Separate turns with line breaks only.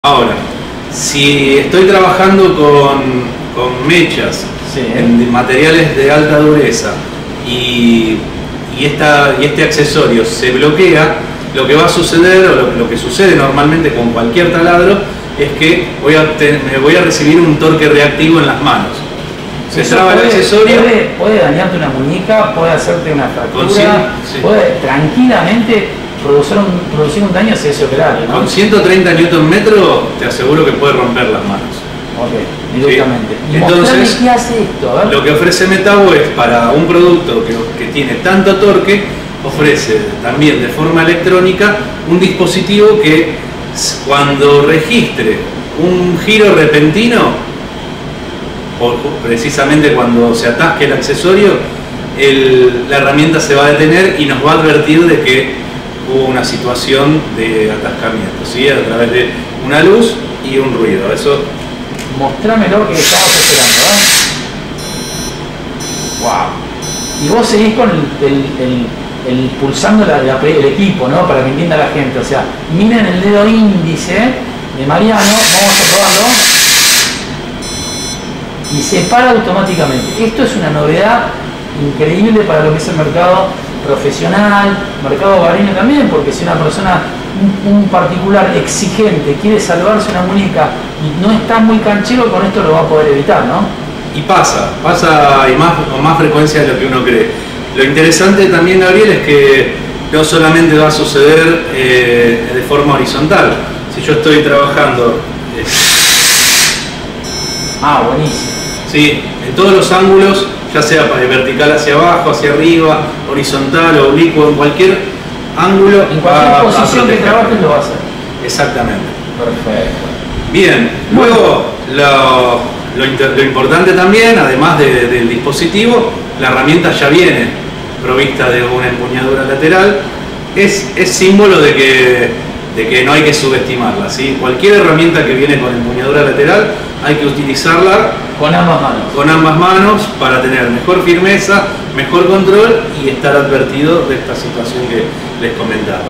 Ahora, si estoy trabajando con mechas,
sí,
en materiales de alta dureza y este accesorio se bloquea, lo que va a suceder, o lo que sucede normalmente con cualquier taladro, es que me voy a recibir un torque reactivo en las manos. Se traba el accesorio.
Puede dañarte una muñeca, puede hacerte una fractura,
sí,
puede tranquilamente producir un daño si es operario, ¿no?
Con 130 Nm te aseguro que puede romper las manos.
Ok, directamente.
Sí. Entonces,
¿qué hace esto? A ver.
Lo que ofrece Metabo es, para un producto que tiene tanto torque, ofrece también de forma electrónica un dispositivo que cuando registre un giro repentino, o precisamente cuando se atasque el accesorio, la herramienta se va a detener y nos va a advertir de que hubo una situación de atascamiento, ¿sí? A través de una luz y un ruido. Eso.
Mostrámelo que estamos esperando, Wow. Y vos seguís con el pulsando el equipo, ¿no? Para que entienda la gente. O sea, miren el dedo índice de Mariano, vamos a probarlo. Y se para automáticamente. Esto es una novedad increíble para lo que es el mercado profesional, mercado hogareño también, porque si una persona, un particular exigente, quiere salvarse una muñeca y no está muy canchero, con esto lo va a poder evitar, ¿no?
Y pasa y con más frecuencia de lo que uno cree. Lo interesante también, Gabriel, es que no solamente va a suceder de forma horizontal. Si yo estoy trabajando
Buenísimo.
sí, en todos los ángulos, ya sea vertical hacia abajo, hacia arriba, horizontal, oblicuo, en cualquier ángulo.
En cualquier posición que trabajes lo va a hacer.
Exactamente.
Perfecto.
Bien, luego lo importante también, además del dispositivo, la herramienta ya viene provista de una empuñadura lateral. Es símbolo de que no hay que subestimarla, ¿sí? Cualquier herramienta que viene con empuñadura lateral hay que utilizarla
con ambas manos
para tener mejor firmeza, mejor control y estar advertido de esta situación que les comentaba.